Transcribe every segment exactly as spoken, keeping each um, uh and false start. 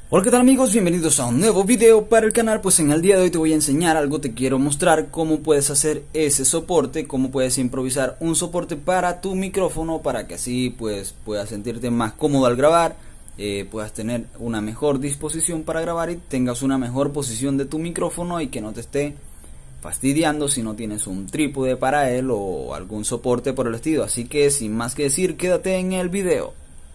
Hola, ¿qué tal amigos? Bienvenidos a un nuevo video para el canal. Pues en el día de hoy te voy a enseñar algo, te quiero mostrar cómo puedes hacer ese soporte, cómo puedes improvisar un soporte para tu micrófono, para que así pues puedas sentirte más cómodo al grabar, eh, puedas tener una mejor disposición para grabar y tengas una mejor posición de tu micrófono y que no te esté fastidiando si no tienes un trípode para él o algún soporte por el estilo. Así que sin más que decir, quédate en el video.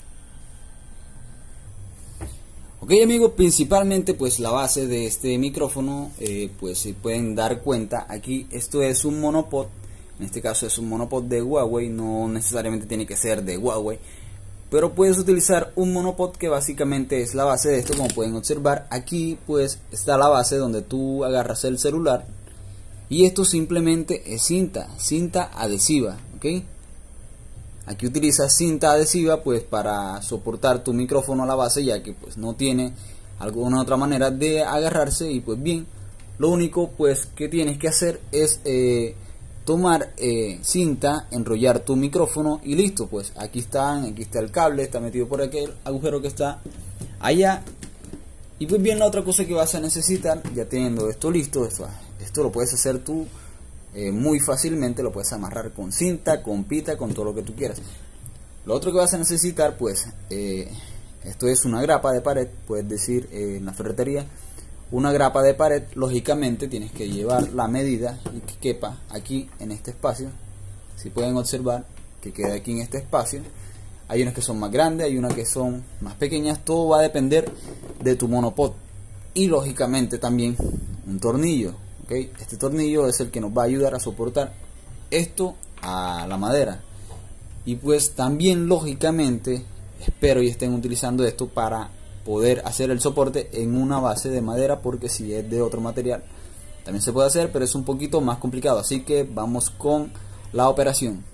Ok amigos, principalmente pues la base de este micrófono, eh, pues se pueden dar cuenta, aquí esto es un monopod, en este caso es un monopod de Huawei, no necesariamente tiene que ser de Huawei, pero puedes utilizar un monopod que básicamente es la base de esto. Como pueden observar, aquí pues está la base donde tú agarras el celular y esto simplemente es cinta, cinta adhesiva, ok. Aquí utilizas cinta adhesiva pues para soportar tu micrófono a la base, ya que pues no tiene alguna otra manera de agarrarse. Y pues bien, lo único pues que tienes que hacer es eh, tomar eh, cinta, enrollar tu micrófono y listo. Pues aquí están, aquí está el cable, está metido por aquel agujero que está allá. Y pues bien, la otra cosa que vas a necesitar, ya teniendo esto listo, esto, esto lo puedes hacer tú Eh, muy fácilmente, lo puedes amarrar con cinta, con pita, con todo lo que tú quieras. Lo otro que vas a necesitar pues eh, esto es una grapa de pared, puedes decir eh, en la ferretería, una grapa de pared. Lógicamente tienes que llevar la medida y que quepa aquí en este espacio. Si pueden observar que queda aquí en este espacio. Hay unas que son más grandes, hay unas que son más pequeñas, todo va a depender de tu monopod. Y lógicamente también un tornillo. Okay. Este tornillo es el que nos va a ayudar a soportar esto a la madera. Y pues también lógicamente espero y estén utilizando esto para poder hacer el soporte en una base de madera, porque si es de otro material también se puede hacer, pero es un poquito más complicado. Así que vamos con la operación.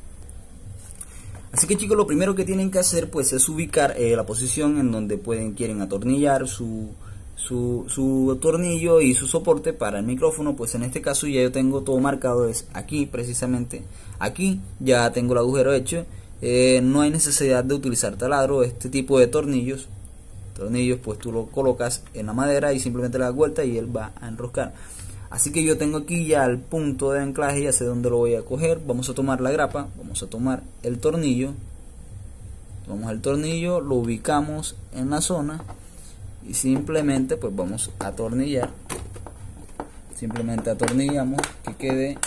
Así que chicos, lo primero que tienen que hacer pues es ubicar eh, la posición en donde pueden quieren atornillar su Su, su tornillo y su soporte para el micrófono. Pues en este caso ya yo tengo todo marcado, es aquí precisamente, aquí ya tengo el agujero hecho. Eh, no hay necesidad de utilizar taladro. Este tipo de tornillos tornillos pues tú lo colocas en la madera y simplemente le das vuelta y él va a enroscar. Así que yo tengo aquí ya el punto de anclaje, ya sé dónde lo voy a coger. Vamos a tomar la grapa, vamos a tomar el tornillo, tomamos el tornillo, lo ubicamos en la zona y simplemente pues vamos a atornillar. Simplemente atornillamos que quede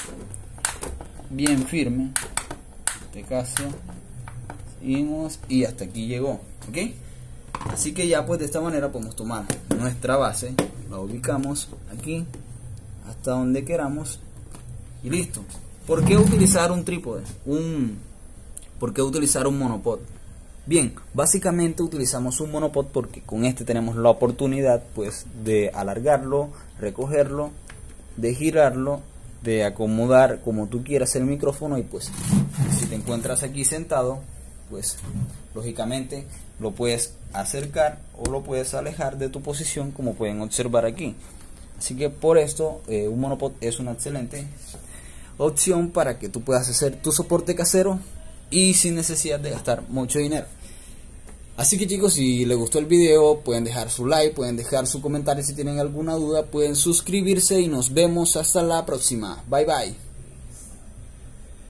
bien firme. En este caso seguimos y hasta aquí llegó, ok. Así que ya pues de esta manera podemos tomar nuestra base, la ubicamos aquí hasta donde queramos y listo. ¿Por qué utilizar un trípode? Un, ¿Por qué utilizar un monopod? Bien, básicamente utilizamos un monopod porque con este tenemos la oportunidad pues de alargarlo, recogerlo, de girarlo, de acomodar como tú quieras el micrófono. Y pues si te encuentras aquí sentado, pues lógicamente lo puedes acercar o lo puedes alejar de tu posición, como pueden observar aquí. Así que por esto eh, un monopod es una excelente opción para que tú puedas hacer tu soporte casero y sin necesidad de gastar mucho dinero. Así que chicos, si les gustó el video pueden dejar su like, pueden dejar su comentario. Si tienen alguna duda pueden suscribirse y nos vemos hasta la próxima. Bye bye.